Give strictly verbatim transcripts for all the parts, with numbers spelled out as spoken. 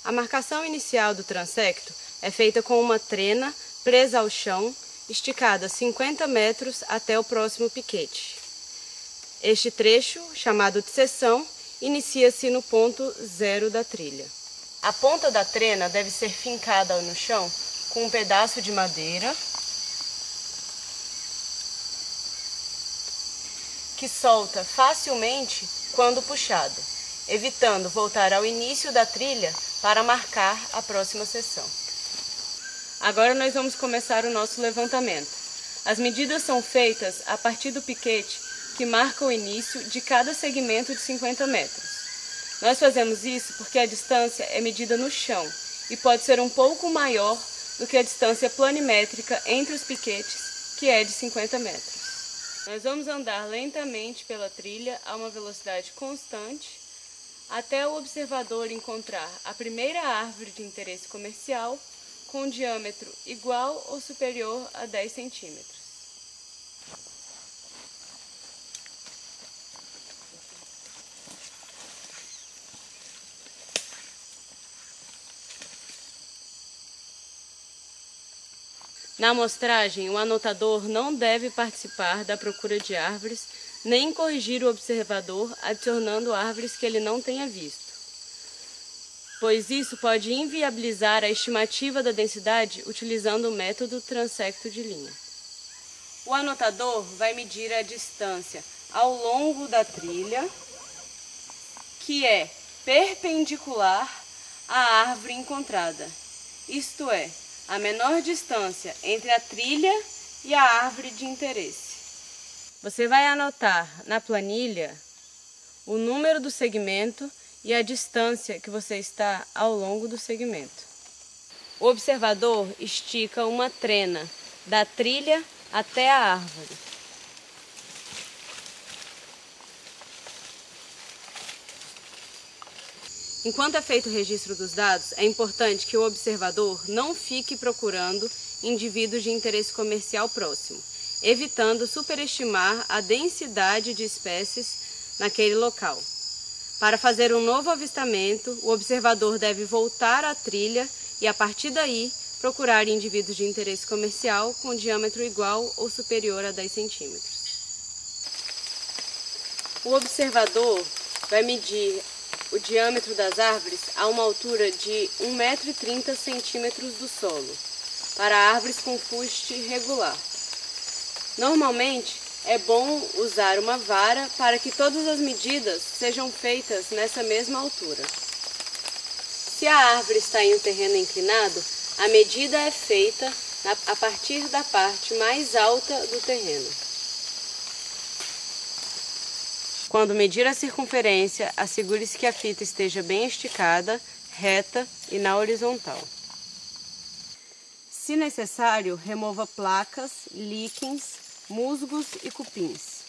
A marcação inicial do transecto é feita com uma trena presa ao chão, esticada cinquenta metros até o próximo piquete. Este trecho, chamado de seção, inicia-se no ponto zero da trilha. A ponta da trena deve ser fincada no chão com um pedaço de madeira que solta facilmente quando puxado, evitando voltar ao início da trilha para marcar a próxima seção. Agora nós vamos começar o nosso levantamento. As medidas são feitas a partir do piquete que marca o início de cada segmento de cinquenta metros. Nós fazemos isso porque a distância é medida no chão e pode ser um pouco maior do que a distância planimétrica entre os piquetes, que é de cinquenta metros. Nós vamos andar lentamente pela trilha a uma velocidade constante até o observador encontrar a primeira árvore de interesse comercial com um diâmetro igual ou superior a dez centímetros. Na amostragem, o anotador não deve participar da procura de árvores, nem corrigir o observador adicionando árvores que ele não tenha visto, pois isso pode inviabilizar a estimativa da densidade utilizando o método transecto de linha. O anotador vai medir a distância ao longo da trilha, que é perpendicular à árvore encontrada, isto é, a menor distância entre a trilha e a árvore de interesse. Você vai anotar na planilha o número do segmento e a distância que você está ao longo do segmento. O observador estica uma trena da trilha até a árvore. Enquanto é feito o registro dos dados, é importante que o observador não fique procurando indivíduos de interesse comercial próximo, evitando superestimar a densidade de espécies naquele local. Para fazer um novo avistamento, o observador deve voltar à trilha e, a partir daí, procurar indivíduos de interesse comercial com diâmetro igual ou superior a dez centímetros. O observador vai medir o diâmetro das árvores a uma altura de um metro e trinta centímetros do solo, para árvores com fuste regular. Normalmente, é bom usar uma vara para que todas as medidas sejam feitas nessa mesma altura. Se a árvore está em um terreno inclinado, a medida é feita a partir da parte mais alta do terreno. Quando medir a circunferência, assegure-se que a fita esteja bem esticada, reta e na horizontal. Se necessário, remova placas, líquens, musgos e cupins.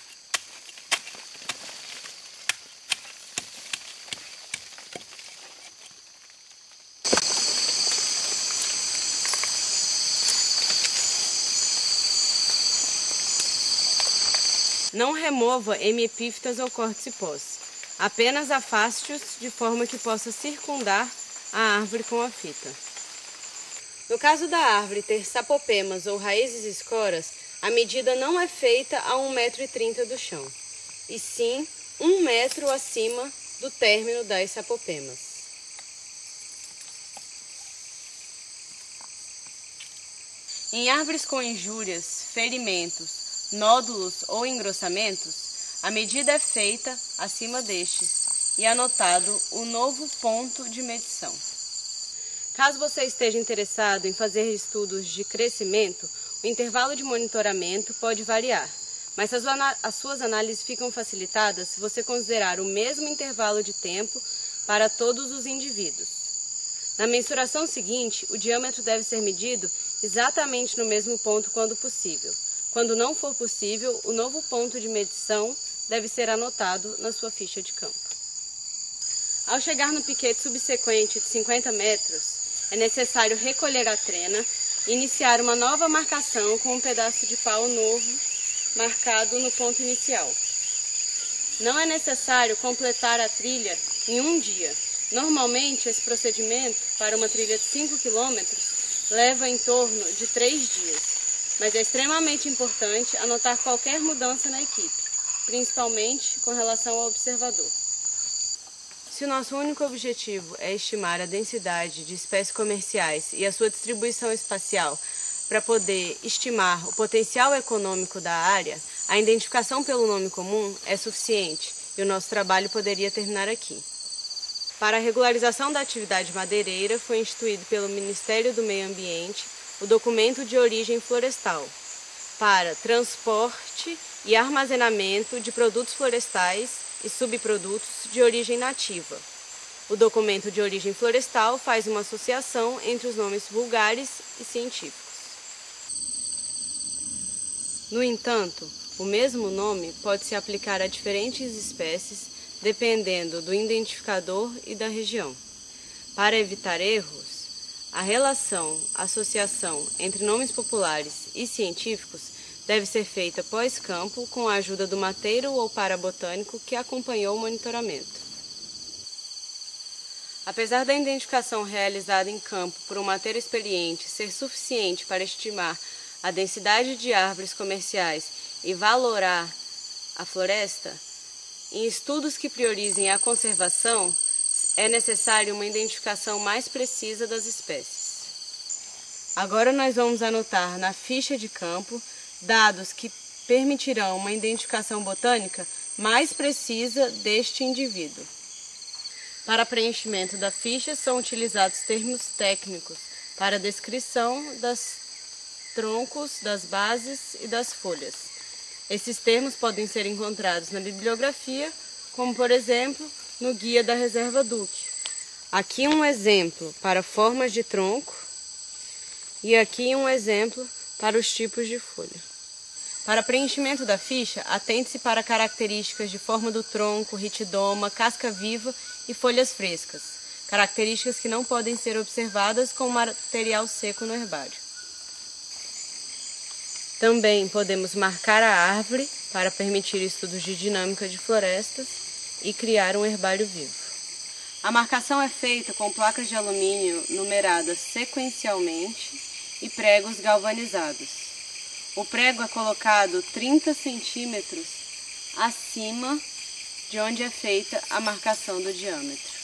Não remova hemiepífitas ou corte-cipós, apenas afaste-os de forma que possa circundar a árvore com a fita. No caso da árvore ter sapopemas ou raízes escoras, a medida não é feita a um metro e trinta do chão, e sim um metro acima do término das sapopemas. Em árvores com injúrias, ferimentos, nódulos ou engrossamentos, a medida é feita acima destes e anotado o novo ponto de medição. Caso você esteja interessado em fazer estudos de crescimento, o intervalo de monitoramento pode variar, mas as, as suas análises ficam facilitadas se você considerar o mesmo intervalo de tempo para todos os indivíduos. Na mensuração seguinte, o diâmetro deve ser medido exatamente no mesmo ponto quando possível. Quando não for possível, o novo ponto de medição deve ser anotado na sua ficha de campo. Ao chegar no piquete subsequente de cinquenta metros, é necessário recolher a trena e iniciar uma nova marcação com um pedaço de pau novo marcado no ponto inicial. Não é necessário completar a trilha em um dia, Normalmente, esse procedimento, para uma trilha de cinco quilômetros, leva em torno de três dias, mas é extremamente importante anotar qualquer mudança na equipe, principalmente com relação ao observador. Se o nosso único objetivo é estimar a densidade de espécies comerciais e a sua distribuição espacial para poder estimar o potencial econômico da área, a identificação pelo nome comum é suficiente e o nosso trabalho poderia terminar aqui. Para a regularização da atividade madeireira, foi instituído pelo Ministério do Meio Ambiente o documento de origem florestal para transporte e armazenamento de produtos florestais e subprodutos de origem nativa. O documento de origem florestal faz uma associação entre os nomes vulgares e científicos. No entanto, o mesmo nome pode se aplicar a diferentes espécies dependendo do identificador e da região. Para evitar erros, a relação, associação entre nomes populares e científicos deve ser feita pós-campo com a ajuda do mateiro ou parabotânico que acompanhou o monitoramento. Apesar da identificação realizada em campo por um mateiro experiente ser suficiente para estimar a densidade de árvores comerciais e valorar a floresta, em estudos que priorizem a conservação, é necessário uma identificação mais precisa das espécies. Agora nós vamos anotar na ficha de campo dados que permitirão uma identificação botânica mais precisa deste indivíduo. Para preenchimento da ficha são utilizados termos técnicos para a descrição dos troncos, das bases e das folhas. Esses termos podem ser encontrados na bibliografia, como por exemplo, no Guia da Reserva Duque. Aqui um exemplo para formas de tronco e aqui um exemplo para os tipos de folha. Para preenchimento da ficha, atente-se para características de forma do tronco, ritidoma, casca viva e folhas frescas, características que não podem ser observadas com material seco no herbário. Também podemos marcar a árvore para permitir estudos de dinâmica de florestas e criar um herbário vivo. A marcação é feita com placas de alumínio numeradas sequencialmente e pregos galvanizados. O prego é colocado trinta centímetros acima de onde é feita a marcação do diâmetro.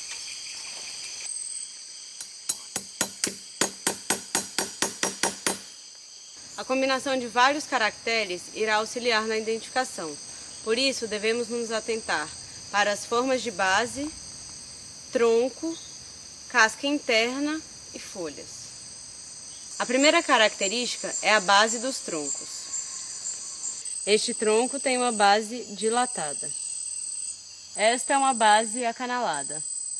A combinação de vários caracteres irá auxiliar na identificação. Por isso, devemos nos atentar para as formas de base, tronco, casca interna e folhas. A primeira característica é a base dos troncos. Este tronco tem uma base dilatada. Esta é uma base acanalada.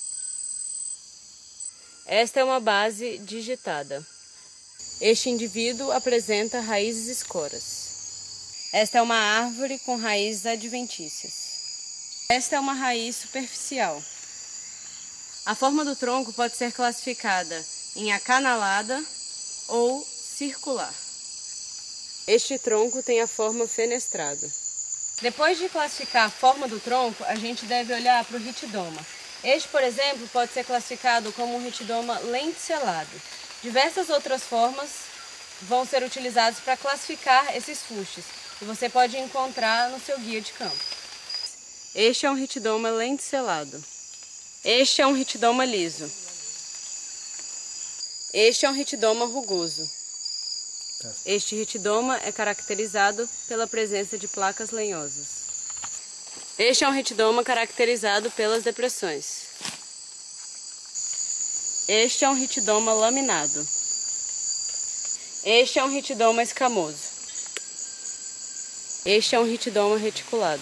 Esta é uma base digitada. Este indivíduo apresenta raízes escoras. Esta é uma árvore com raízes adventícias. Esta é uma raiz superficial. A forma do tronco pode ser classificada em acanalada ou circular. Este tronco tem a forma fenestrada. Depois de classificar a forma do tronco, a gente deve olhar para o ritidoma. Este, por exemplo, pode ser classificado como um ritidoma lenticelado. Diversas outras formas vão ser utilizadas para classificar esses fustes, que você pode encontrar no seu guia de campo. Este é um ritidoma lenticelado. Este é um ritidoma liso. Este é um ritidoma rugoso. Este ritidoma é caracterizado pela presença de placas lenhosas. Este é um ritidoma caracterizado pelas depressões. Este é um ritidoma laminado. Este é um ritidoma escamoso. Este é um ritidoma reticulado.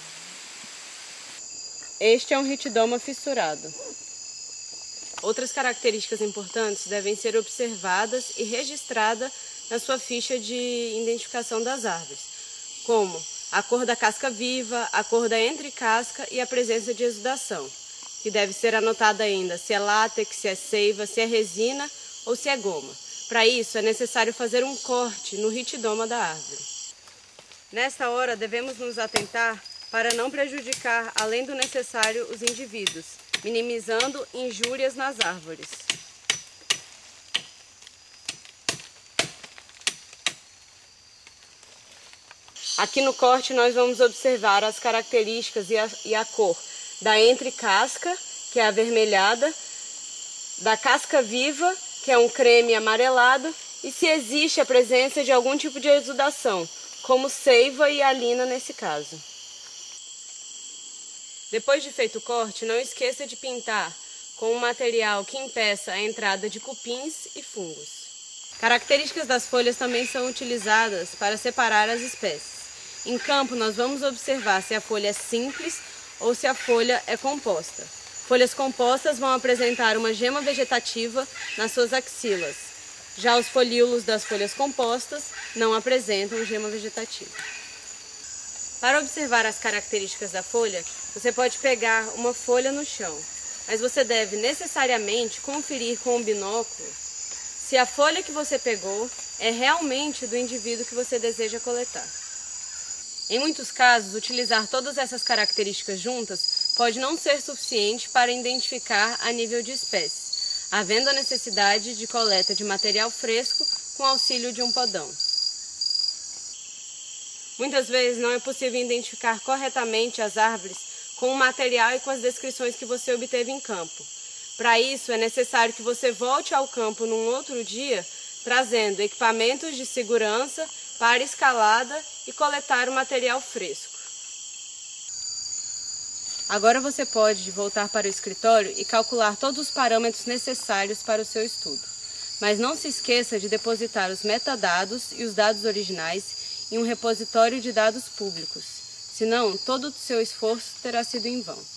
Este é um ritidoma fissurado. Outras características importantes devem ser observadas e registradas na sua ficha de identificação das árvores, como a cor da casca viva, a cor da entrecasca e a presença de exudação, que deve ser anotada ainda se é látex, se é seiva, se é resina ou se é goma. Para isso, é necessário fazer um corte no ritidoma da árvore. Nesta hora, devemos nos atentar para não prejudicar, além do necessário, os indivíduos, minimizando injúrias nas árvores. Aqui no corte nós vamos observar as características e a, e a cor da entrecasca, que é avermelhada, da casca viva, que é um creme amarelado, e se existe a presença de algum tipo de exudação, como seiva e alina nesse caso. Depois de feito o corte, não esqueça de pintar com um material que impeça a entrada de cupins e fungos. Características das folhas também são utilizadas para separar as espécies. Em campo, nós vamos observar se a folha é simples ou se a folha é composta. Folhas compostas vão apresentar uma gema vegetativa nas suas axilas. Já os folíolos das folhas compostas não apresentam gema vegetativa. Para observar as características da folha, você pode pegar uma folha no chão, mas você deve necessariamente conferir com um binóculo se a folha que você pegou é realmente do indivíduo que você deseja coletar. Em muitos casos, utilizar todas essas características juntas pode não ser suficiente para identificar a nível de espécie, havendo a necessidade de coleta de material fresco com auxílio de um podão. Muitas vezes não é possível identificar corretamente as árvores com o material e com as descrições que você obteve em campo. Para isso, é necessário que você volte ao campo num outro dia, trazendo equipamentos de segurança para escalada e coletar o material fresco. Agora você pode voltar para o escritório e calcular todos os parâmetros necessários para o seu estudo. Mas não se esqueça de depositar os metadados e os dados originais em um repositório de dados públicos, senão todo o seu esforço terá sido em vão.